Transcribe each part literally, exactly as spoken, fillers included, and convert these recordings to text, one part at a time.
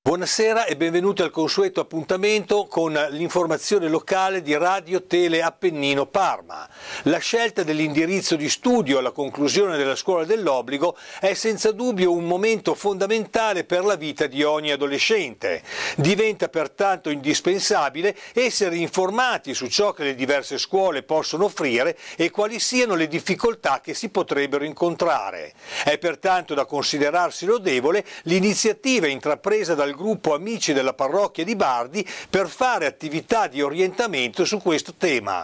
Buonasera e benvenuti al consueto appuntamento con l'informazione locale di Radio Tele Appennino Parma. La scelta dell'indirizzo di studio alla conclusione della scuola dell'obbligo è senza dubbio un momento fondamentale per la vita di ogni adolescente. Diventa pertanto indispensabile essere informati su ciò che le diverse scuole possono offrire e quali siano le difficoltà che si potrebbero incontrare. È pertanto da considerarsi lodevole l'iniziativa intrapresa dal gruppo Amici della Parrocchia di Bardi per fare attività di orientamento su questo tema.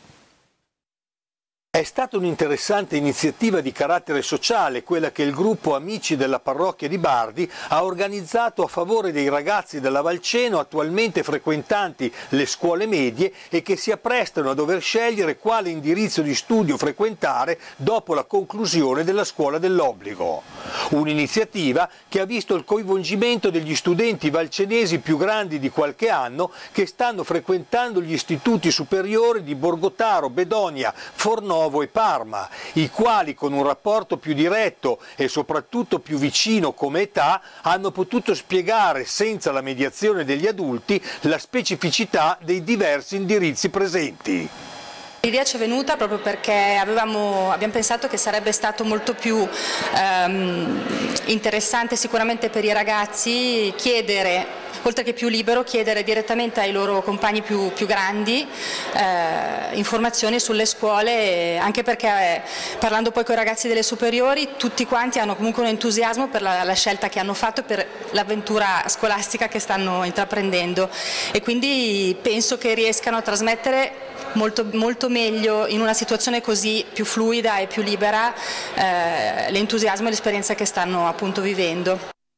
È stata un'interessante iniziativa di carattere sociale quella che il gruppo Amici della Parrocchia di Bardi ha organizzato a favore dei ragazzi della Valceno attualmente frequentanti le scuole medie e che si apprestano a dover scegliere quale indirizzo di studio frequentare dopo la conclusione della scuola dell'obbligo. Un'iniziativa che ha visto il coinvolgimento degli studenti valcenesi più grandi di qualche anno che stanno frequentando gli istituti superiori di Borgotaro, Bedonia, Fornovo e Parma, i quali con un rapporto più diretto e soprattutto più vicino come età hanno potuto spiegare senza la mediazione degli adulti la specificità dei diversi indirizzi presenti. L'idea ci è venuta proprio perché avevamo, abbiamo pensato che sarebbe stato molto più ehm, interessante sicuramente per i ragazzi chiedere, oltre che più libero, chiedere direttamente ai loro compagni più, più grandi eh, informazioni sulle scuole, anche perché eh, parlando poi con i ragazzi delle superiori tutti quanti hanno comunque un entusiasmo per la, la scelta che hanno fatto, per l'avventura scolastica che stanno intraprendendo, e quindi penso che riescano a trasmettere molto, molto meglio in una situazione così più fluida e più libera eh, l'entusiasmo e l'esperienza che stanno appunto vivendo.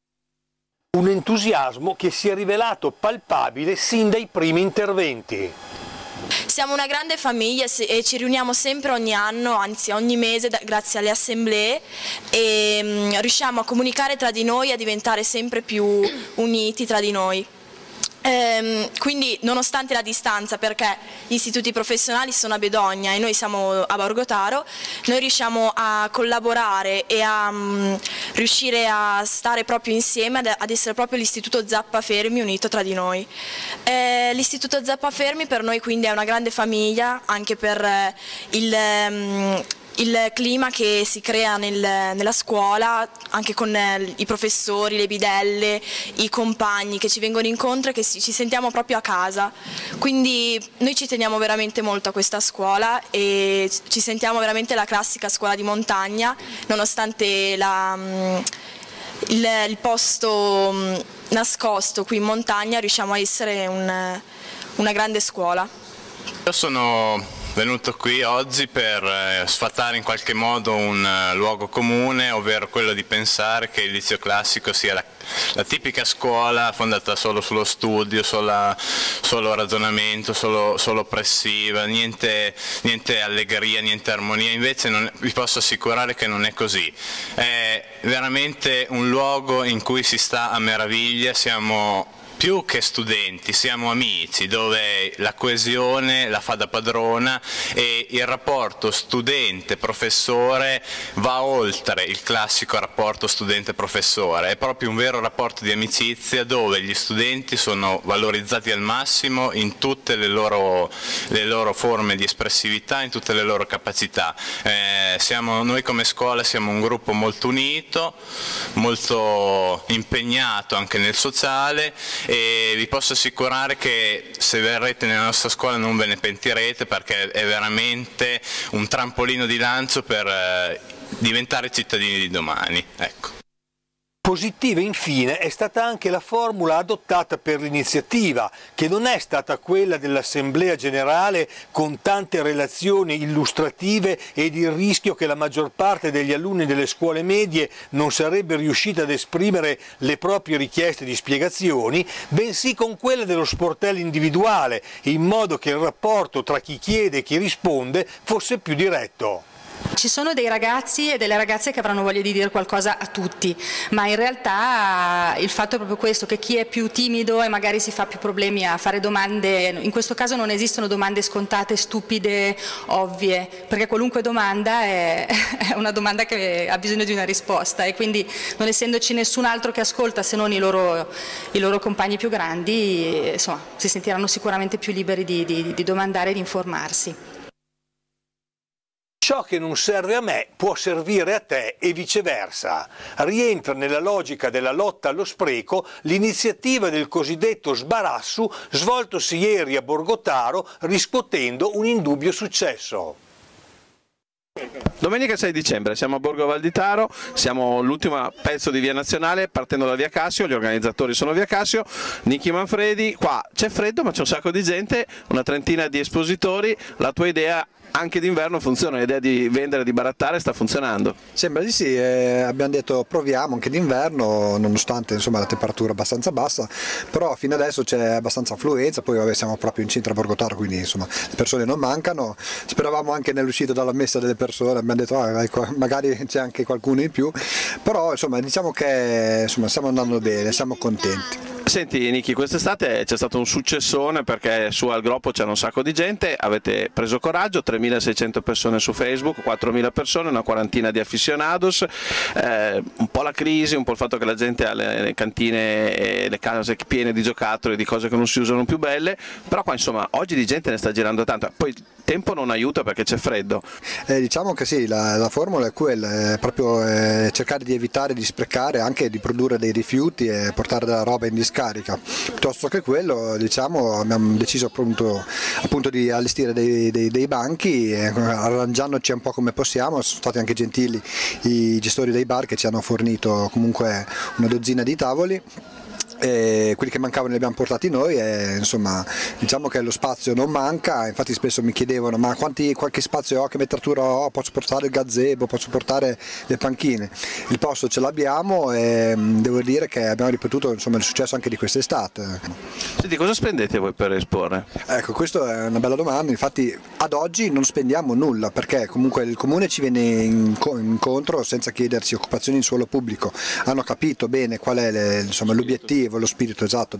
Un entusiasmo che si è rivelato palpabile sin dai primi interventi. Siamo una grande famiglia e ci riuniamo sempre ogni anno, anzi ogni mese, grazie alle assemblee, e riusciamo a comunicare tra di noi e a diventare sempre più uniti tra di noi. Ehm, quindi nonostante la distanza, perché gli istituti professionali sono a Bedonia e noi siamo a Borgotaro, noi riusciamo a collaborare e a um, riuscire a stare proprio insieme, ad, ad essere proprio l'istituto Zappafermi unito tra di noi. Eh, l'istituto Zappafermi per noi quindi è una grande famiglia, anche per eh, il... Um, il clima che si crea nel, nella scuola, anche con eh, i professori, le bidelle, i compagni che ci vengono incontro e che si, ci sentiamo proprio a casa. Quindi noi ci teniamo veramente molto a questa scuola e ci sentiamo veramente la classica scuola di montagna, nonostante la, il, il posto nascosto qui in montagna riusciamo a essere un, una grande scuola. Io sono venuto qui oggi per eh, sfatare in qualche modo un uh, luogo comune, ovvero quello di pensare che il liceo classico sia la, la tipica scuola fondata solo sullo studio, sola, solo ragionamento, solo, solo oppressiva, niente, niente allegria, niente armonia. Invece non, vi posso assicurare che non è così. È veramente un luogo in cui si sta a meraviglia, siamo più che studenti, siamo amici, dove la coesione la fa da padrona e il rapporto studente-professore va oltre il classico rapporto studente-professore, è proprio un vero rapporto di amicizia dove gli studenti sono valorizzati al massimo in tutte le loro, le loro forme di espressività, in tutte le loro capacità. Eh, siamo, noi come scuola siamo un gruppo molto unito, molto impegnato anche nel sociale, e vi posso assicurare che se verrete nella nostra scuola non ve ne pentirete, perché è veramente un trampolino di lancio per eh, diventare cittadini di domani. Ecco. Positiva infine è stata anche la formula adottata per l'iniziativa, che non è stata quella dell'Assemblea Generale con tante relazioni illustrative ed il rischio che la maggior parte degli alunni delle scuole medie non sarebbe riuscita ad esprimere le proprie richieste di spiegazioni, bensì con quella dello sportello individuale, in modo che il rapporto tra chi chiede e chi risponde fosse più diretto. Ci sono dei ragazzi e delle ragazze che avranno voglia di dire qualcosa a tutti, ma in realtà il fatto è proprio questo, che chi è più timido e magari si fa più problemi a fare domande, in questo caso non esistono domande scontate, stupide, ovvie, perché qualunque domanda è, è una domanda che ha bisogno di una risposta, e quindi non essendoci nessun altro che ascolta se non i loro, i loro compagni più grandi, insomma, si sentiranno sicuramente più liberi di, di, di domandare e di informarsi. Ciò che non serve a me può servire a te e viceversa. Rientra nella logica della lotta allo spreco l'iniziativa del cosiddetto sbarassu svoltosi ieri a Borgotaro, riscuotendo un indubbio successo. Domenica sei dicembre, siamo a Borgo Valditaro, siamo l'ultimo pezzo di Via Nazionale partendo da Via Cassio, gli organizzatori sono Via Cassio, Nicky Manfredi, qua c'è freddo ma c'è un sacco di gente, una trentina di espositori, la tua idea anche d'inverno funziona, l'idea di vendere, di barattare sta funzionando? Sembra di sì, eh, abbiamo detto proviamo anche d'inverno, nonostante insomma, la temperatura abbastanza bassa, però fino adesso c'è abbastanza affluenza, poi vabbè, siamo proprio in centro a Borgotaro, quindi insomma, le persone non mancano, speravamo anche nell'uscita dalla messa delle persone, abbiamo detto ah, magari c'è anche qualcuno in più, però insomma, diciamo che insomma, stiamo andando bene, siamo contenti. Senti Nicky, quest'estate c'è stato un successone perché su al gruppo c'era un sacco di gente, avete preso coraggio, tremilaseicento persone su Facebook, quattromila persone, una quarantina di aficionados, eh, un po' la crisi, un po' il fatto che la gente ha le, le cantine e le case piene di giocattoli, di cose che non si usano più belle, però qua insomma oggi di gente ne sta girando tanta, poi il tempo non aiuta perché c'è freddo. Eh, diciamo che sì, la, la formula è quella, è proprio eh, cercare di evitare di sprecare, anche di produrre dei rifiuti e portare della roba in discarica. Piuttosto che quello, diciamo, abbiamo deciso appunto, appunto di allestire dei, dei, dei banchi, eh, arrangiandoci un po' come possiamo. Sono stati anche gentili i gestori dei bar che ci hanno fornito comunque una dozzina di tavoli. E quelli che mancavano li abbiamo portati noi e insomma diciamo che lo spazio non manca, infatti spesso mi chiedevano ma quanti, qualche spazio ho, che metratura ho, posso portare il gazebo, posso portare le panchine, il posto ce l'abbiamo e devo dire che abbiamo ripetuto insomma, il successo anche di quest'estate. Senti, cosa spendete voi per esporre? Ecco, questa è una bella domanda, infatti ad oggi non spendiamo nulla perché comunque il comune ci viene incontro senza chiederci occupazioni in suolo pubblico, hanno capito bene qual è l'obiettivo, lo spirito esatto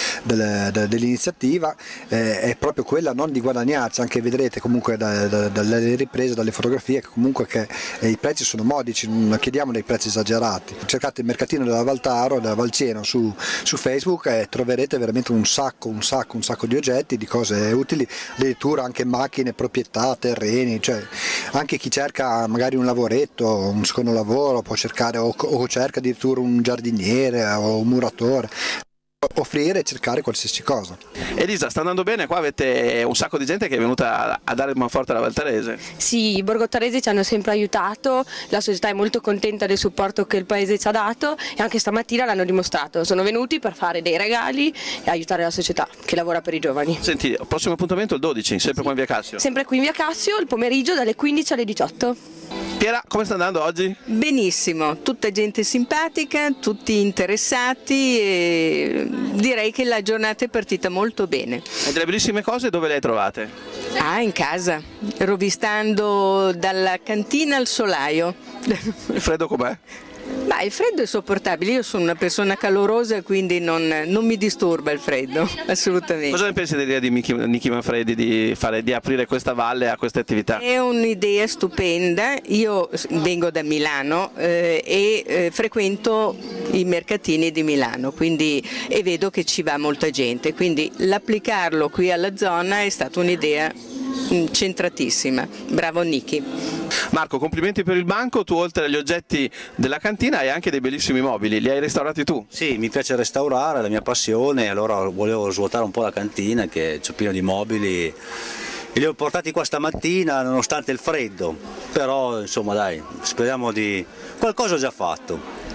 dell'iniziativa, eh, è proprio quella non di guadagnarsi, anche vedrete comunque da, da, dalle riprese, dalle fotografie che comunque che, eh, i prezzi sono modici, non chiediamo dei prezzi esagerati. Cercate il mercatino della Valtaro, della Valceno su, su Facebook e troverete veramente un sacco, un sacco, un sacco di oggetti, di cose utili, addirittura anche macchine, proprietà, terreni, cioè anche chi cerca magari un lavoretto, un secondo lavoro può cercare o, o cerca addirittura un giardiniere o un muratore. Offrire e cercare qualsiasi cosa. Elisa, sta andando bene? Qua avete un sacco di gente che è venuta a dare manforte alla Valtarese. Sì, i borgottaresi ci hanno sempre aiutato, la società è molto contenta del supporto che il paese ci ha dato e anche stamattina l'hanno dimostrato, sono venuti per fare dei regali e aiutare la società che lavora per i giovani. Senti, il prossimo appuntamento il dodici, sempre sì. Qua in Via Cassio? Sempre qui in Via Cassio, il pomeriggio dalle quindici alle diciotto. Piera, come sta andando oggi? Benissimo, tutta gente simpatica, tutti interessati e direi che la giornata è partita molto bene. E delle bellissime cose dove le hai trovate? Ah, in casa, rovistando dalla cantina al solaio. Il freddo com'è? Ma il freddo è sopportabile, io sono una persona calorosa quindi non, non mi disturba il freddo, assolutamente. Cosa ne pensi dell'idea di Nicky Manfredi di, fare, di aprire questa valle a queste attività? È un'idea stupenda, io vengo da Milano eh, e eh, frequento i mercatini di Milano quindi, e vedo che ci va molta gente, quindi l'applicarlo qui alla zona è stata un'idea centratissima, bravo Nicky. Marco, complimenti per il banco, tu oltre agli oggetti della cantina hai anche dei bellissimi mobili, li hai restaurati tu? Sì, mi piace restaurare, è la mia passione, allora volevo svuotare un po' la cantina che c'è pieno di mobili e li ho portati qua stamattina nonostante il freddo, però insomma dai, speriamo di... qualcosa ho già fatto.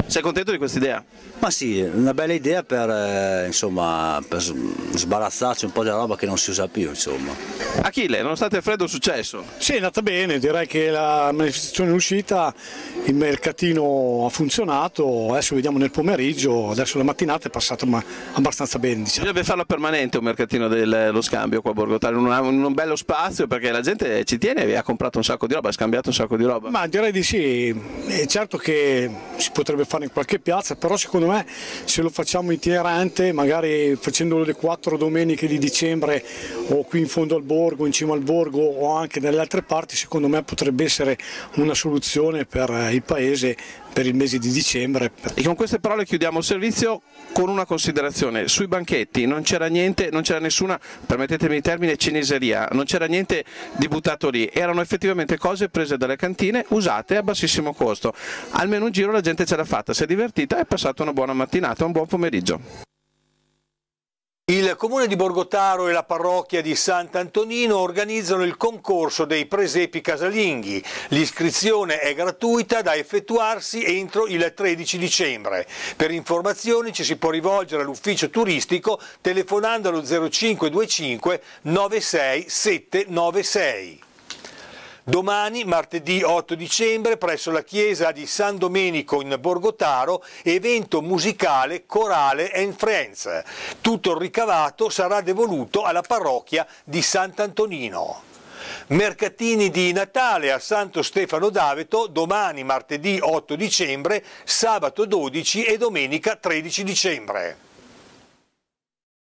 Sei contento di questa idea? Ma sì, una bella idea per, eh, insomma, per sbarazzarci un po' della roba che non si usa più, insomma. Achille, nonostante il freddo, è successo? Sì, è andata bene, direi che la manifestazione è uscita, il mercatino ha funzionato, adesso vediamo nel pomeriggio, adesso la mattinata è passata ma abbastanza bene, diciamo. Bisognerebbe farla permanente un mercatino dello scambio qua a Borgo Taro, in un, in un bello spazio, perché la gente ci tiene e ha comprato un sacco di roba, ha scambiato un sacco di roba. Ma direi di sì, è certo che si potrebbe fare in qualche piazza, però secondo me se lo facciamo itinerante, magari facendolo le quattro domeniche di dicembre o qui in fondo al borgo, in cima al borgo o anche dalle altre parti, secondo me potrebbe essere una soluzione per il paese per il mese di dicembre. E con queste parole chiudiamo il servizio con una considerazione: sui banchetti non c'era niente, non c'era nessuna, permettetemi il termine, cineseria, non c'era niente di buttato lì, erano effettivamente cose prese dalle cantine, usate a bassissimo costo. Almeno un giro la gente ce l'ha fatta, si è divertita e è passata una buona mattinata, un buon pomeriggio. Il Comune di Borgo Taro e la parrocchia di Sant'Antonino organizzano il concorso dei presepi casalinghi. L'iscrizione è gratuita, da effettuarsi entro il tredici dicembre. Per informazioni ci si può rivolgere all'ufficio turistico telefonando allo zero cinque due cinque nove sei sette nove sei. Domani, martedì otto dicembre, presso la chiesa di San Domenico in Borgo Taro, evento musicale Corale and Friends. Tutto il ricavato sarà devoluto alla parrocchia di Sant'Antonino. Mercatini di Natale a Santo Stefano d'Aveto domani, martedì otto dicembre, sabato dodici e domenica tredici dicembre.